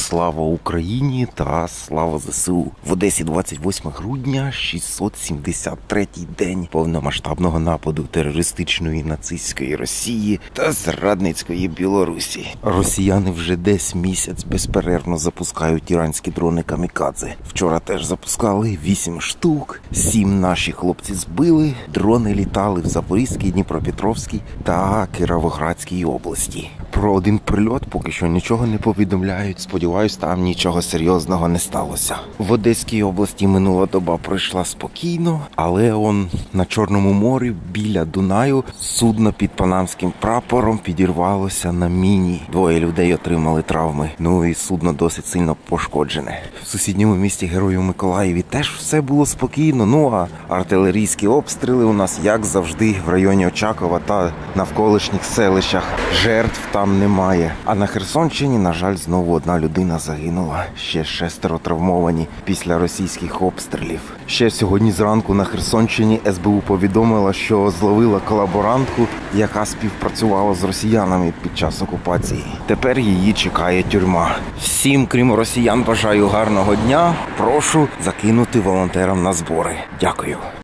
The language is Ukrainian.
Слава Україні та слава ЗСУ! В Одесі 28 грудня, 673-й день повномасштабного нападу терористичної нацистської Росії та зрадницької Білорусі. Росіяни вже десь місяць безперервно запускають іранські дрони камікадзе. Вчора теж запускали 8 штук, 7 наші хлопці збили, дрони літали в Запорізькій, Дніпропетровській та Кіровоградській області. Про один прильот поки що нічого не повідомляють. Сподіваюсь, там нічого серйозного не сталося. В Одеській області минула доба пройшла спокійно, але на Чорному морі біля Дунаю судно під панамським прапором підірвалося на міні. 2 людей отримали травми. І судно досить сильно пошкоджене. В сусідньому місті Героїв Миколаєві теж все було спокійно. А артилерійські обстріли у нас, як завжди, в районі Очакова та навколишніх селищах. Жертв там немає. А на Херсонщині, на жаль, знову 1 людина загинула. Ще 6 травмовані після російських обстрілів. Ще сьогодні зранку на Херсонщині СБУ повідомила, що зловила колаборантку, яка співпрацювала з росіянами під час окупації. Тепер її чекає тюрма. Всім, крім росіян, бажаю гарного дня. Прошу закинути волонтерам на збори. Дякую.